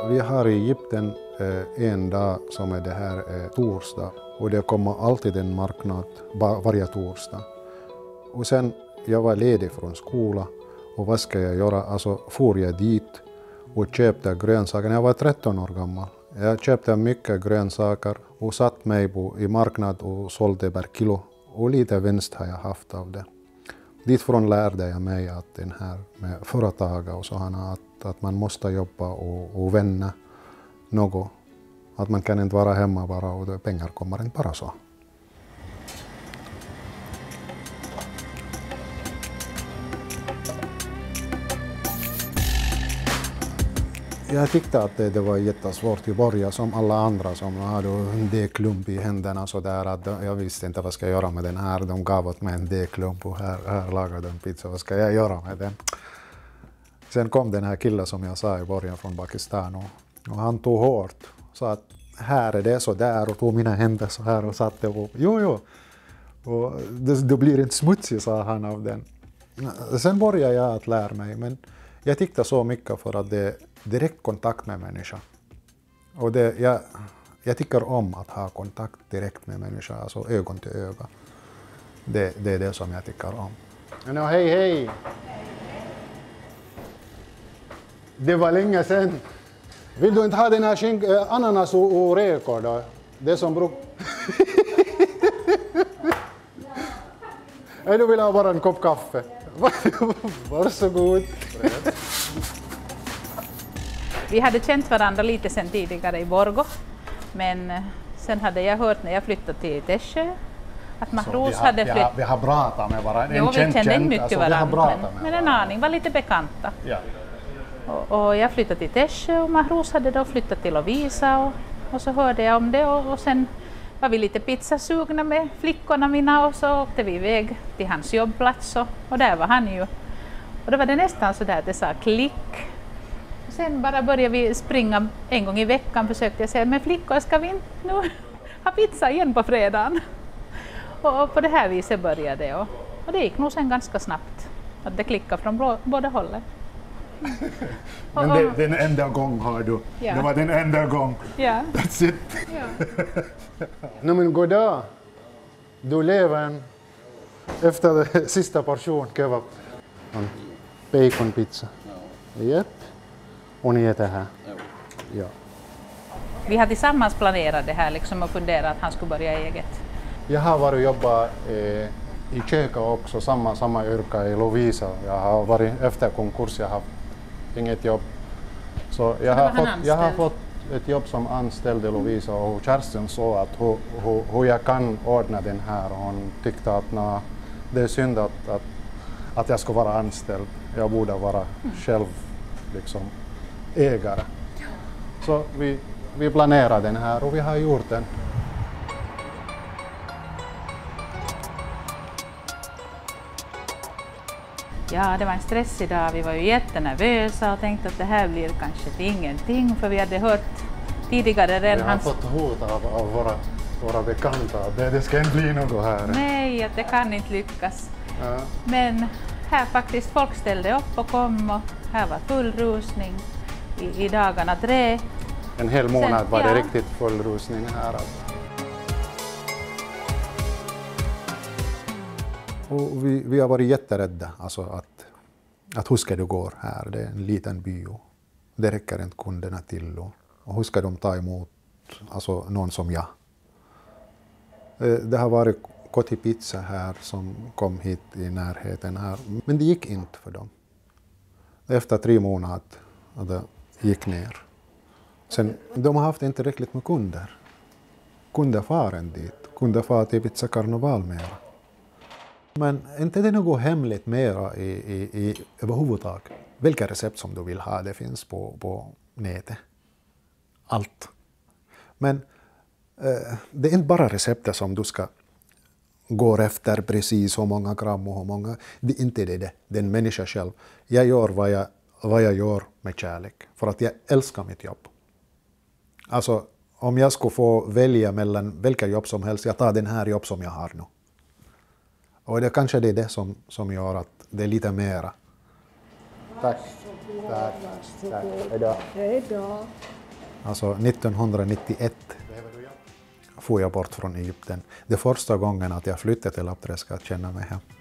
Vi har i Egypten en dag som är det här torsdag. Och det kommer alltid en marknad varje torsdag. Och sen jag var ledig från skolan. Och vad ska jag göra? Alltså for jag dit och köpte grönsaker. Jag var 13 år gammal. Jag köpte mycket grönsaker och satt mig i marknad och sålde per kilo. Och lite vinst har jag haft av det. Ditfrån lärde jag mig att den här med företag och sådana att man måste jobba och vända något. Att man kan inte vara hemma bara och pengar kommer inte bara så. Jag tyckte att det var jättesvårt i början som alla andra som hade en D-klump i händerna så där att jag visste inte vad ska jag göra med den här. De gav åt mig en D-klump och här lagade de pizza. Vad ska jag göra med den? Sen kom den här killen som jag sa i början från Pakistan och han tog hårt. Så att här är det så där och tog mina händer så här och satte upp. Jo. Och det blir inte smutsigt, sa han av den. Sen började jag att lära mig men jag tyckte så mycket för att det är direkt kontakt med människan. Och jag tycker om att ha kontakt direkt med människan, alltså ögon till öga. Det är det som jag tycker om. No, hej! Det var länge sedan. Vill du inte ha den här ananas och räkor då? Det som du vill ha bara en kopp kaffe? Varsågod. Vi hade känt varandra lite sedan tidigare i Borgå, men sen hade jag hört när jag flyttade till Tässjö att Mahrouz hade flyttat. Vi har pratat med varandra. Jo, vi kände inte mycket alltså, varandra, men en aning, var lite bekanta. Ja. Och jag flyttade till Tässjö och Mahrouz hade då flyttat till Lovisa och så hörde jag om det och sen var vi lite pizzasugna med flickorna mina och så åkte vi iväg till hans jobbplats och där var han ju. Och då var det nästan så där att det sa klick. Och sen bara började vi springa en gång i veckan, försökte jag säga, men flickor ska vi inte nu ha pizza igen på fredagen? Och på det här viset började det och det gick nog sen ganska snabbt att det klickade från båda hållen. Men den enda gång har du. Ja. Det var den enda gång. Ja. That's it. Ja. Nej men god dag. Du lever efter den sista portion kebab. Baconpizza. Japp. Och ni äter här. Ja. Vi har tillsammans planerat det här liksom och funderat att han skulle börja eget. Jag har varit och jobbat i köket också, samma yrke i Lovisa. Jag har varit efter konkurs, jag har haft inget jobb. Så jag har fått ett jobb som anställd i Lovisa och Kerstin sa att hur jag kan ordna den här och hon tyckte att det är synd att jag ska vara anställd. Jag borde vara själv liksom ägare. Så vi planerar den här och vi har gjort den. Ja, det var en stressig dag. Vi var ju jättenervösa och tänkte att det här blir kanske ingenting för vi hade hört tidigare redan Vi har fått hot av våra bekanta att det ska inte bli något här. Nej, att det kan inte lyckas. Ja. Men här faktiskt folk ställde upp och kom och här var full rusning i dagarna 3. En hel månad var det riktigt full rusning här. Och vi har varit jätterädda alltså att hur ska det gå här? Det är en liten by och det räcker inte kunderna till. Och hur ska de ta emot alltså, någon som jag? Det har varit Kotipizza här som kom hit i närheten här. Men det gick inte för dem. Efter 3 månader det gick ner. Sen, de har haft inte tillräckligt med kunder. Kunder far inte dit. Kunder far till Pizza Karneval mera. Men inte det något hemligt mera i överhuvudtaget. Vilka recept som du vill ha, det finns på nätet. Allt. Men det är inte bara receptet som du ska gå efter precis hur många gram och hur många. Det är inte det. Den människa själv. Jag gör vad jag gör med kärlek. För att jag älskar mitt jobb. Alltså om jag skulle få välja mellan vilka jobb som helst, jag tar den här jobb som jag har nu. Och det kanske det är det som gör att det är lite mera Tack. Hej då. Alltså 1991 får jag bort från Egypten. Det första gången att jag flyttade till Lappträsk att känna mig här.